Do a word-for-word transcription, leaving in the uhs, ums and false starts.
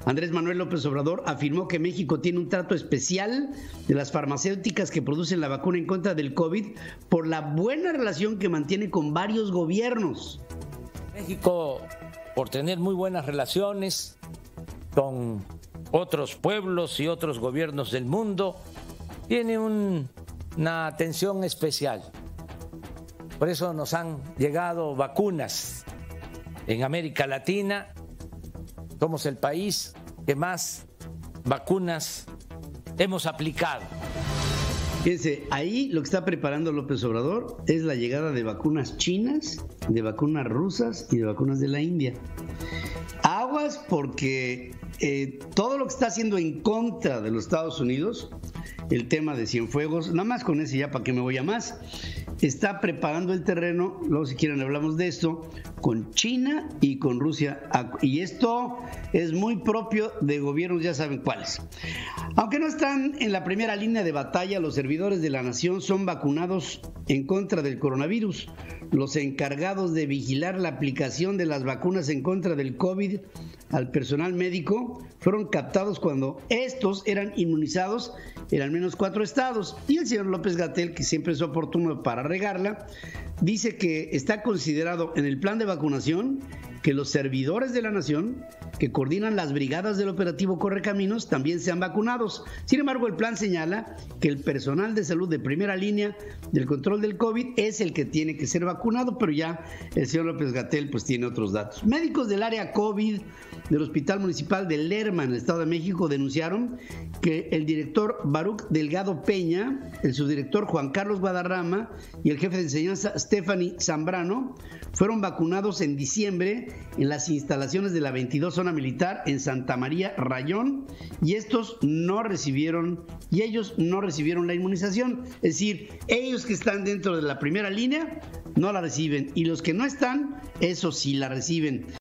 Andrés Manuel López Obrador afirmó que México tiene un trato especial de las farmacéuticas que producen la vacuna en contra del COVID por la buena relación que mantiene con varios gobiernos. México, por tener muy buenas relaciones con otros pueblos y otros gobiernos del mundo, tiene un, una atención especial. Por eso nos han llegado vacunas en América Latina. Somos el país que más vacunas hemos aplicado. Fíjense, ahí lo que está preparando López Obrador es la llegada de vacunas chinas, de vacunas rusas y de vacunas de la India. Aguas porque eh, todo lo que está haciendo en contra de los Estados Unidos, el tema de Cienfuegos, nada más con ese ya para qué me voy a más, está preparando el terreno, luego si quieren hablamos de esto, con China y con Rusia. Y esto es muy propio de gobiernos, ya saben cuáles. Aunque no están en la primera línea de batalla, los servidores de la nación son vacunados en contra del coronavirus. Los encargados de vigilar la aplicación de las vacunas en contra del COVID al personal médico fueron captados cuando estos eran inmunizados en al menos cuatro estados. Y el señor López-Gatell, que siempre es oportuno para regarla, dice que está considerado en el plan de vacunación que los servidores de la nación que coordinan las brigadas del operativo Correcaminos también sean vacunados. Sin embargo, el plan señala que el personal de salud de primera línea del control del COVID es el que tiene que ser vacunado, pero ya el señor López-Gatell pues tiene otros datos. Médicos del área COVID del Hospital Municipal de Lerma en el Estado de México denunciaron que el director Baruch Delgado Peña, el subdirector Juan Carlos Guadarrama y el jefe de enseñanza Stephanie Zambrano fueron vacunados en diciembre en las instalaciones de la veintidós Zona Militar en Santa María Rayón, y estos no recibieron y ellos no recibieron la inmunización. Es decir, ellos que están dentro de la primera línea no la reciben, y los que no están, eso sí la reciben.